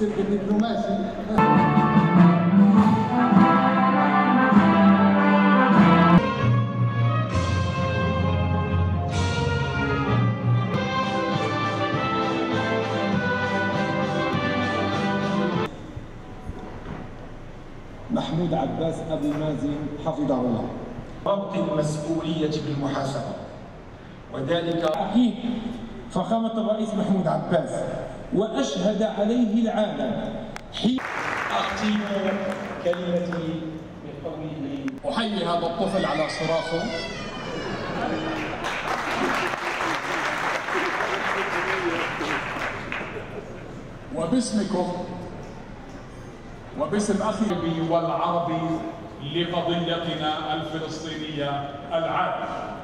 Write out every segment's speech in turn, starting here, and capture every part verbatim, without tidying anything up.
السلك الدبلوماسي. محمود عباس أبو مازن حفظه الله. ربط المسؤولية بالمحاسبة، وذلك أكيد فخامة الرئيس محمود عباس، وأشهد عليه العالم. حين أختم كلمتي بقوله أحيي هذا الطفل على صراخه. وباسمكم وباسم أخي والعربي لقضيتنا الفلسطينية العادلة.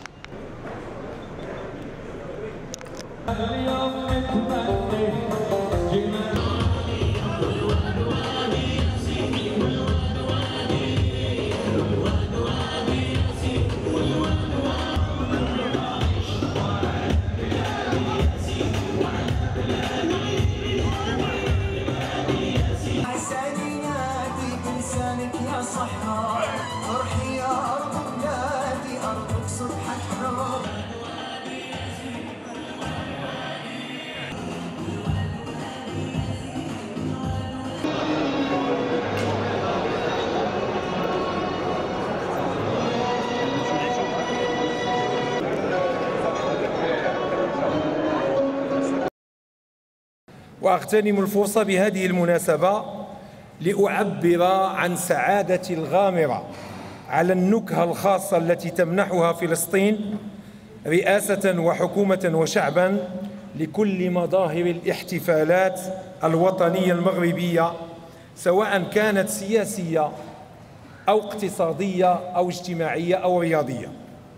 وأغتنم الفرصة بهذه المناسبة لأعبر عن سعادتي الغامرة على النكهة الخاصة التي تمنحها فلسطين رئاسة وحكومة وشعبا لكل مظاهر الاحتفالات الوطنية المغربية، سواء كانت سياسية أو اقتصادية أو اجتماعية أو رياضية.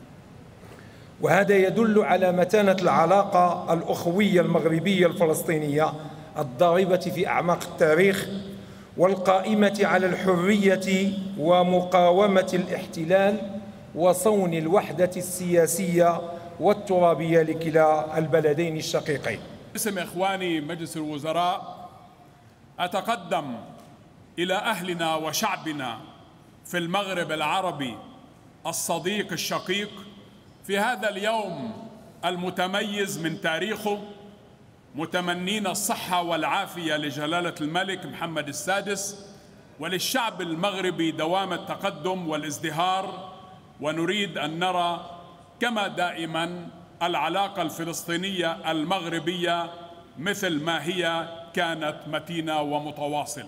وهذا يدل على متانة العلاقة الأخوية المغربية الفلسطينية الضاربة في أعماق التاريخ، والقائمة على الحرية ومقاومة الاحتلال وصون الوحدة السياسية والترابية لكلا البلدين الشقيقين. باسم إخواني مجلس الوزراء أتقدم إلى أهلنا وشعبنا في المغرب العربي الصديق الشقيق في هذا اليوم المتميز من تاريخه، متمنين الصحة والعافية لجلالة الملك محمد السادس وللشعب المغربي دوام التقدم والازدهار. ونريد أن نرى كما دائما العلاقة الفلسطينية المغربية مثل ما هي كانت متينة ومتواصلة.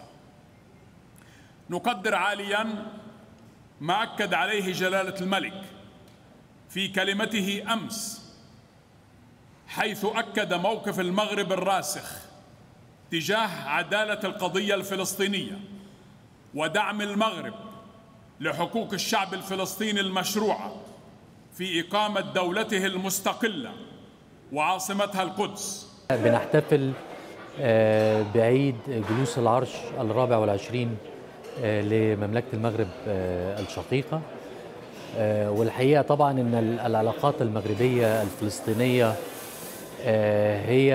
نقدر عاليا ما أكد عليه جلالة الملك في كلمته أمس، حيث أكد موقف المغرب الراسخ تجاه عدالة القضية الفلسطينية ودعم المغرب لحقوق الشعب الفلسطيني المشروعة في إقامة دولته المستقلة وعاصمتها القدس. بنحتفل بعيد جلوس العرش الرابع والعشرين لمملكة المغرب الشقيقة، والحقيقة طبعا أن العلاقات المغربية الفلسطينية هي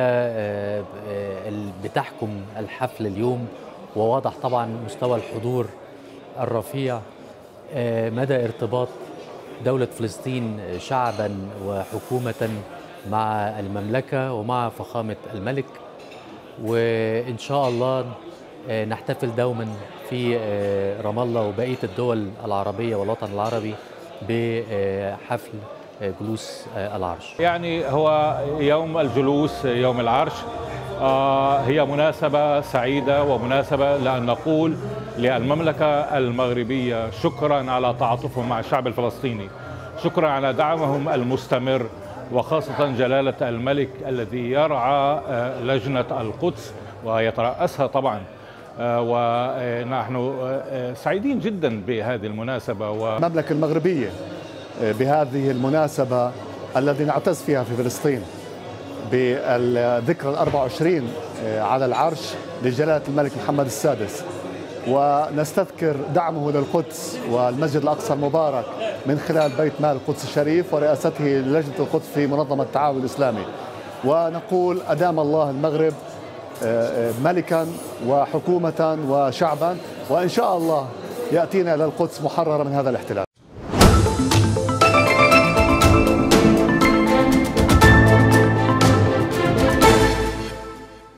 بتحكم الحفل اليوم، وواضح طبعا مستوى الحضور الرفيع، مدى ارتباط دولة فلسطين شعبا وحكومة مع المملكة ومع فخامة الملك. وإن شاء الله نحتفل دوما في رام الله وبقية الدول العربية والوطن العربي بحفل جلوس العرش. يعني هو يوم الجلوس يوم العرش آه هي مناسبة سعيدة ومناسبة لأن نقول للمملكة المغربية شكرا على تعاطفهم مع الشعب الفلسطيني، شكرا على دعمهم المستمر، وخاصة جلالة الملك الذي يرعى آه لجنة القدس ويترأسها طبعا، آه ونحن آه سعيدين جدا بهذه المناسبة. والمملكة المغربية بهذه المناسبة الذي نعتز فيها في فلسطين بالذكرى الأربع وعشرين على العرش لجلالة الملك محمد السادس، ونستذكر دعمه للقدس والمسجد الأقصى المبارك من خلال بيت مال القدس الشريف ورئاسته للجنة القدس في منظمة التعاون الإسلامي. ونقول أدام الله المغرب ملكا وحكومة وشعبا، وإن شاء الله يأتينا إلى القدس محررة من هذا الاحتلال.